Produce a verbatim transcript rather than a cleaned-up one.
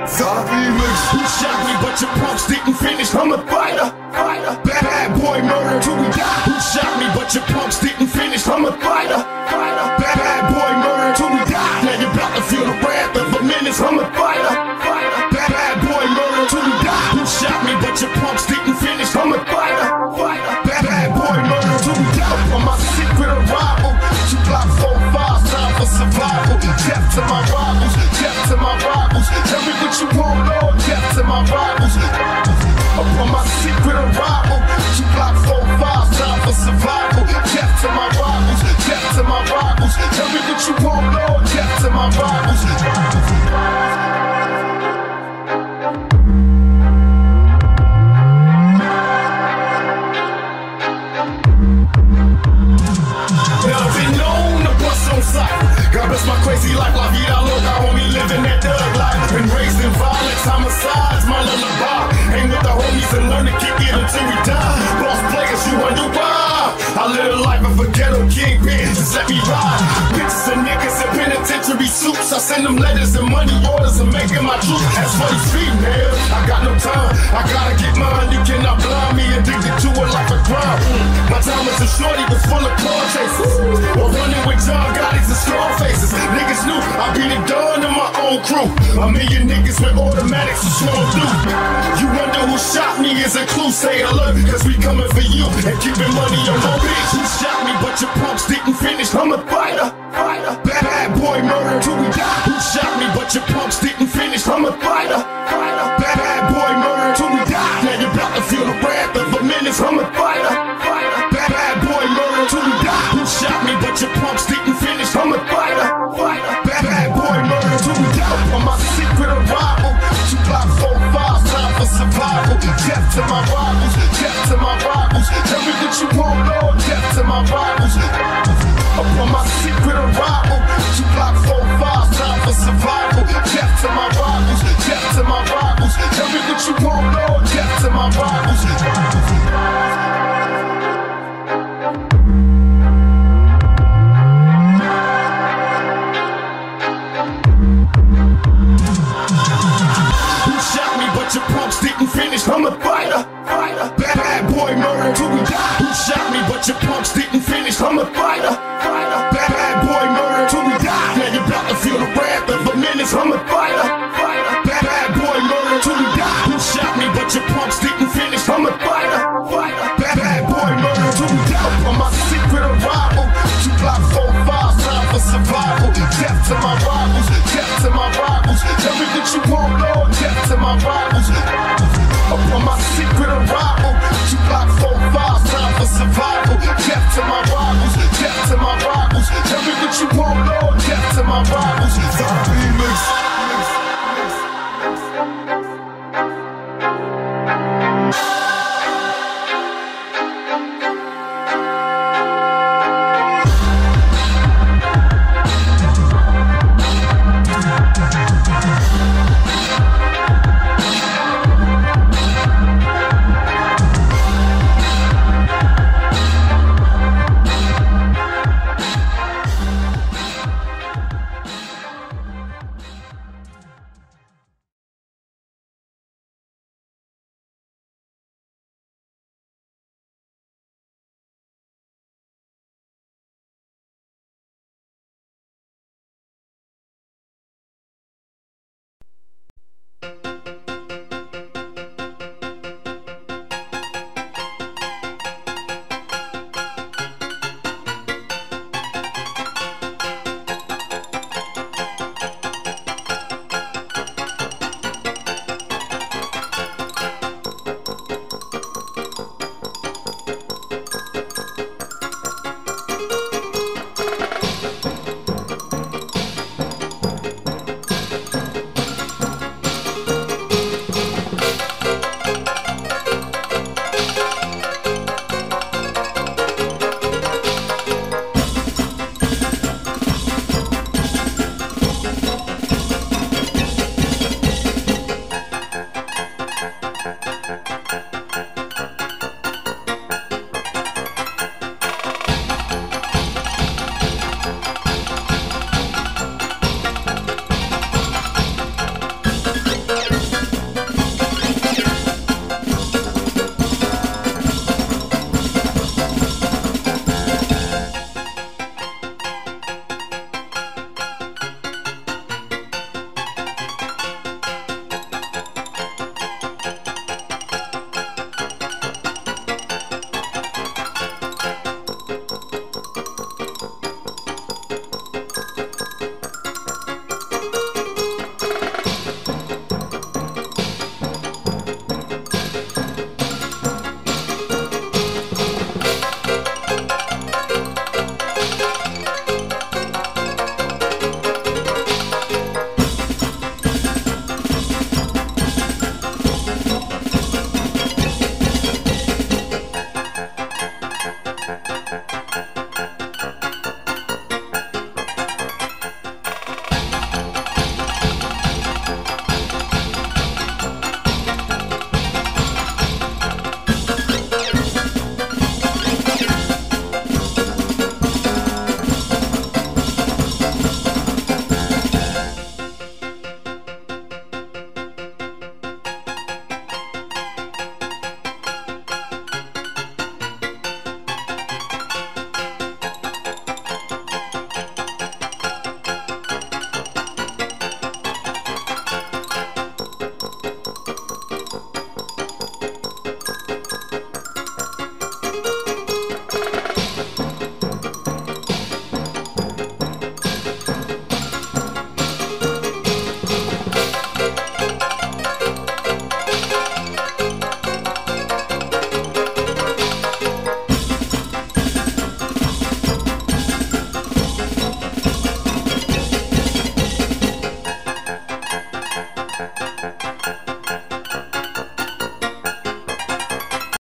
Who shot me, but your punks didn't finish? I'm a fighter, fighter. Bad, bad boy murder till we die. Who shot me, but your punks didn't finish? I'm a fighter, fighter. Bad, bad boy murder till we die. Now you're about to feel the wrath of a menace. I'm a fighter, fighter. Bad, bad boy murder till we die. Who shot me, but your punks didn't finish? I'm a fighter, fighter. Bad, bad boy murder till we die. On my secret arrival, two block four five, time for survival. Death to my rivals, death to my rivals. Tell me what you want, Lord. Death to my rivals. Upon my secret arrival, two block four five, time for survival. Death to my rivals, death to my rivals. Tell me what you want, Lord. Death to my rivals. Now I've been known to bust on sight. God bless my crazy life, la vida loca, homie, living that thug life. Been raised in violence, homicides, my lullaby. Hang with the homies and learn to kick it until we die. Boss players, you wonder why. I live a life of a ghetto kingpin, just let me ride. Bitches and niggas in penitentiary suits, I send them letters and money orders and making my truth. As for these females, I got no time, I gotta get mine. You cannot blind me, addicted to it like a crime. My time as a shorty was full of car chases, while running with John Gotti's and strong faces. Niggas knew I beat it done in my own crew. A million niggas with automatics to slow through. You wonder who shot me is a clue. Say alert, cause we coming for you and keeping money on my bitch. Who shot me, but your punks didn't finish? I'm a fighter, fighter. Bad, bad boy murder till we die. Who shot me, but your punks didn't finish? I'm a fighter, fighter. Bad, bad boy murder till we die. Now you're about to feel the wrath of a menace. I'm a fighter, fighter. Bad, bad boy murder till we die. Who shot me, but your punks didn't finish? I'm a fighter, fighter. Bad, bad boy murder till we die. On my secret arrival, two block four five, time for survival. Death to my rivals, death to my rivals. Tell me what you want, Lord. Death to my rivals. Upon my secret arrival, two block four five, time for survival. Death to my rivals, death to my rivals. Tell me what you want, Lord. Death to my rivals. Your punks didn't finish, I'm a fighter, fighter. Bad, bad boy murder till we die. Who shot me, but your punks didn't finish? I'm a fighter, fighter. Bad, bad boy murder till we die. Now you're about to feel the wrath of a menace. I'm a fighter, fighter. Bad, bad boy murder till we die. Who shot me, but your punks didn't finish? I'm a fighter, fighter. Bad, bad boy murder till we die. On my secret arrival, two block four five, time for survival. Death to my rivals, death to my rivals. Tell me what you want, Lord. Death to my rivals. Upon my secret arrival, two block four five, time for survival. Death to my rivals, death to my rivals. Tell me what you want, Lord. Death to my rivals.